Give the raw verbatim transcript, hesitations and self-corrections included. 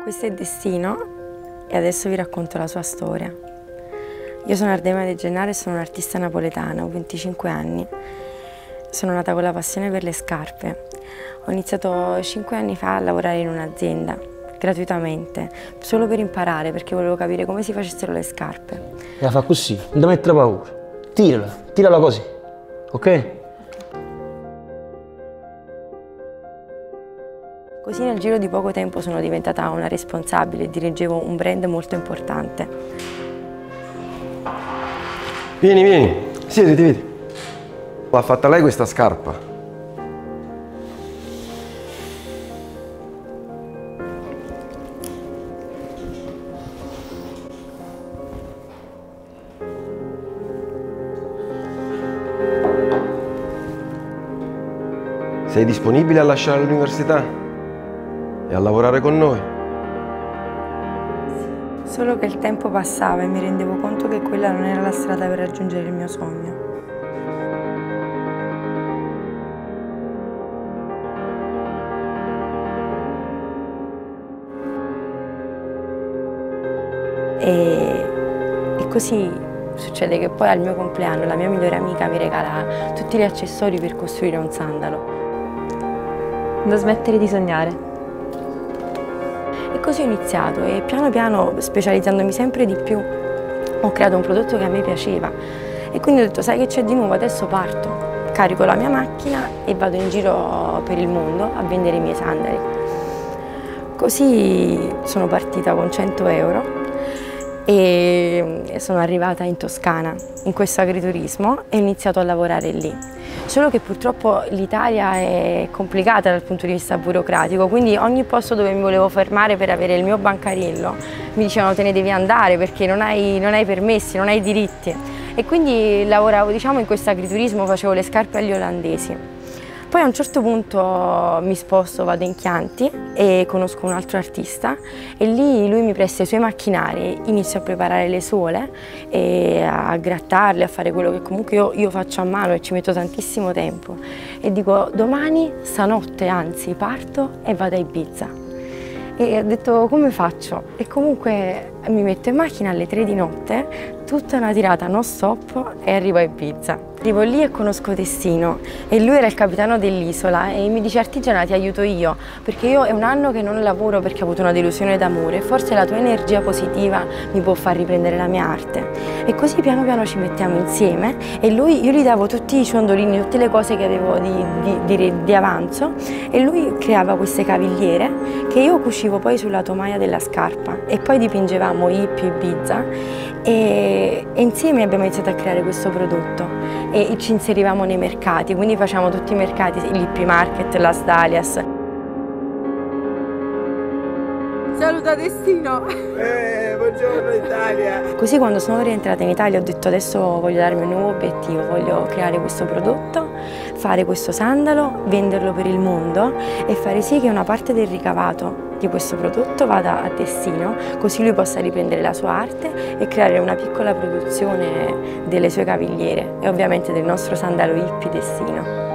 Questo è Destino e adesso vi racconto la sua storia. Io sono Ardemma De Gennaro e sono un'artista napoletana, ho venticinque anni. Sono nata con la passione per le scarpe. Ho iniziato cinque anni fa a lavorare in un'azienda, gratuitamente, solo per imparare, perché volevo capire come si facessero le scarpe. La fa così, non ti mettere paura. Tirala, tirala così, ok? Così nel giro di poco tempo sono diventata una responsabile e dirigevo un brand molto importante. Vieni, vieni, siediti, vedi. L'ha fatta lei questa scarpa. Sei disponibile a lasciare l'università e a lavorare con noi? Solo che il tempo passava e mi rendevo conto che quella non era la strada per raggiungere il mio sogno. E, e così succede che poi al mio compleanno la mia migliore amica mi regala tutti gli accessori per costruire un sandalo. Non smettere di sognare. E così ho iniziato e piano piano, specializzandomi sempre di più, ho creato un prodotto che a me piaceva. E quindi ho detto, sai che c'è di nuovo, adesso parto, carico la mia macchina e vado in giro per il mondo a vendere i miei sandali. Così sono partita con cento euro e sono arrivata in Toscana, in questo agriturismo, e ho iniziato a lavorare lì. Solo che purtroppo l'Italia è complicata dal punto di vista burocratico, quindi ogni posto dove mi volevo fermare per avere il mio bancariello mi dicevano te ne devi andare perché non hai, non hai permessi, non hai diritti. E quindi lavoravo, diciamo, in questo agriturismo, facevo le scarpe agli olandesi. Poi a un certo punto mi sposto, vado in Chianti e conosco un altro artista e lì lui mi presta i suoi macchinari, inizio a preparare le suole e a grattarle, a fare quello che comunque io, io faccio a mano e ci metto tantissimo tempo. E dico domani, stanotte anzi, parto e vado a Ibiza. E ho detto come faccio? E comunque mi metto in macchina alle tre di notte, tutta una tirata non stop e arrivo a Ibiza. Arrivo lì e conosco Destino e lui era il capitano dell'isola e mi dice artigiana ti aiuto io perché io è un anno che non lavoro perché ho avuto una delusione d'amore, forse la tua energia positiva mi può far riprendere la mia arte. E così piano piano ci mettiamo insieme e lui, io gli davo tutti i ciondolini, tutte le cose che avevo di, di, di, di avanzo e lui creava queste cavigliere che io cucivo poi sulla tomaia della scarpa e poi dipingevamo Hippie Ibiza e, e insieme abbiamo iniziato a creare questo prodotto e ci inserivamo nei mercati, quindi facciamo tutti i mercati, l'Hippie Market, Las Dalias. Saluta Destino! Eh, buongiorno Italia! Così quando sono rientrata in Italia ho detto adesso voglio darmi un nuovo obiettivo, voglio creare questo prodotto, fare questo sandalo, venderlo per il mondo e fare sì che una parte del ricavato di questo prodotto vada a Destino, così lui possa riprendere la sua arte e creare una piccola produzione delle sue cavigliere e ovviamente del nostro sandalo Hippie Destino.